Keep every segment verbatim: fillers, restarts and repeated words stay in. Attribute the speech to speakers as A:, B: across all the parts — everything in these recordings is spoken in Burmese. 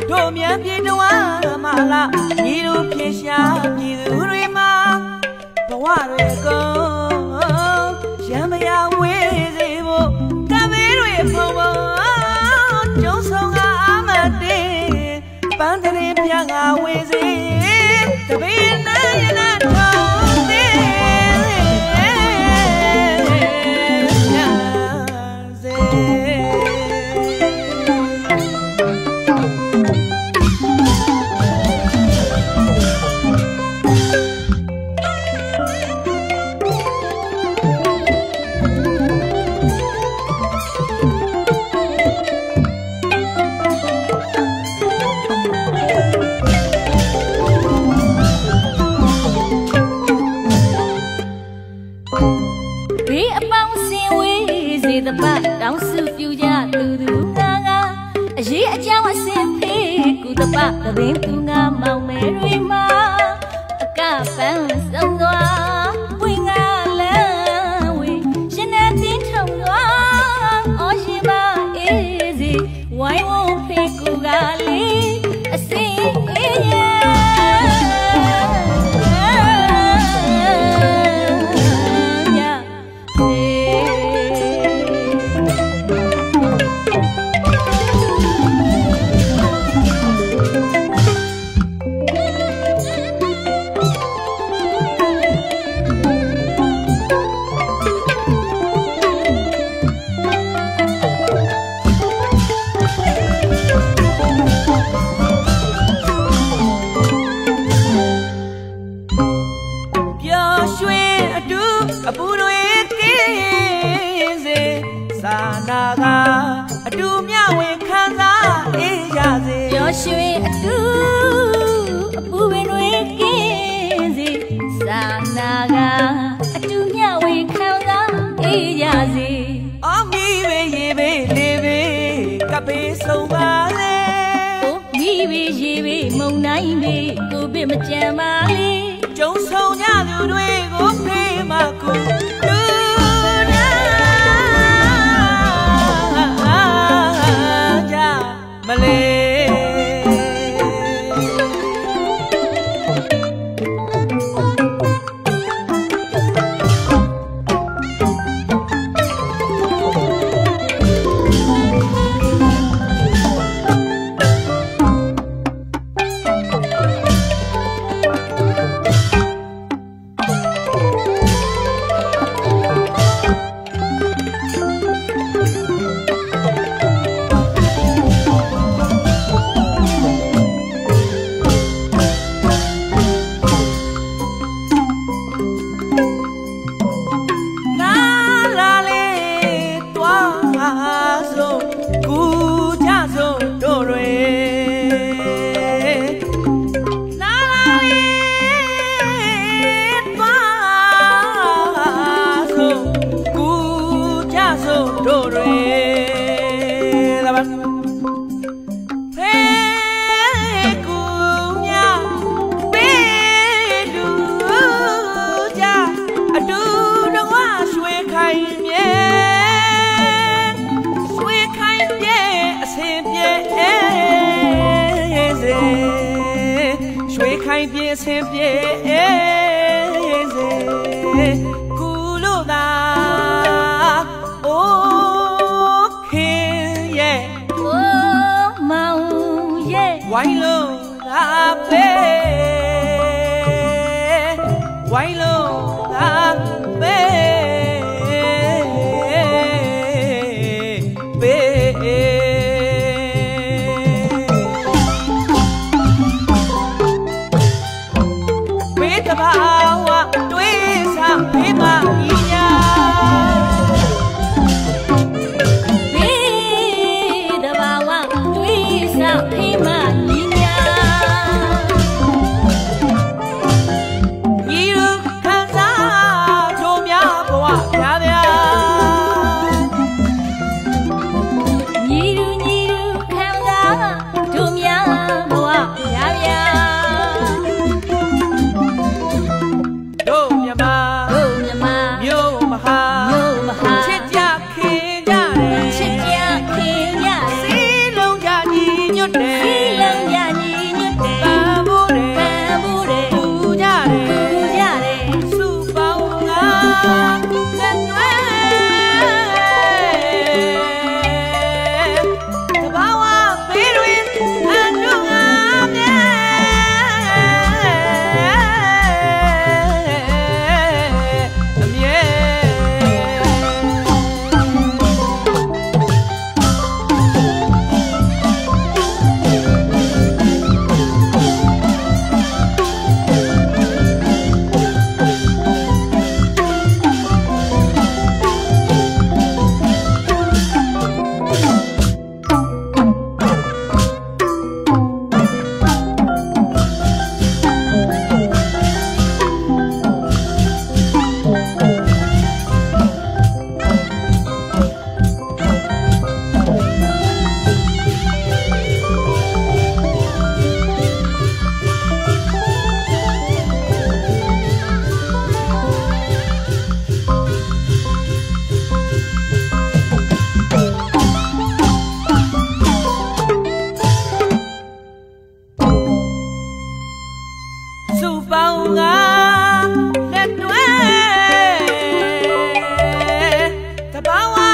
A: မြန်ပြေတော့မလားညီတို့ပြေရှာပြည်သူတွေမှာဘဝတွေကုန်ရံမရဝေးစေဖို့ကမေးတွေဖုံဖုံကျုံဆောင်ကအာမတေပန်းတရင်ပြငါဝေးစေတပင်းနိုင်ရနာတော်သေးတောင်းစုပြကြသူသူငါငါအရေးအကြောင်းအစင်ဖေးကုသပသဘင်သူငါမောင်မဲတွေမှာအကပန်းစုံသွားဝင်းငါလန်းဝေရှင်နဲ့တင်းထုံသွားအော်ရှင်မအေးစီဝိုင်းဝန်းဖေးကူကလေးအစင်အေးရဲ့အပူတွေကင်းစေစာနာကအတူမြဝင်ခံစားအေးရစေပျော်ရွှင်အတူအပူတွေကင်းစေစာနာကအတူမြဝင်ခံစားအေးရစေအော်မီပဲရေပဲလေပဲကပေဆုံးပါလေကိုမီပဲရေပဲမုံနိုင်ပဲကိုပြမကြမ်းပါလေကျုံဆုံကြသူတွေကိုဖေးမကူလူနာကြမလေးဆင်းပြေစေကုလို့သာအိုးခင်ရဲ့အိုးမောင်ရဲ့ဝိုင်းလို့သာပဲဝိုင်းလို့သာပဲတဘာဝတွေးစားဖေးမကြီးညာဖေးတဘာဝတွေးစားဖေးမကြီးညာ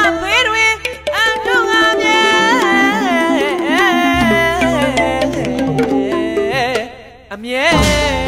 A: Yeah.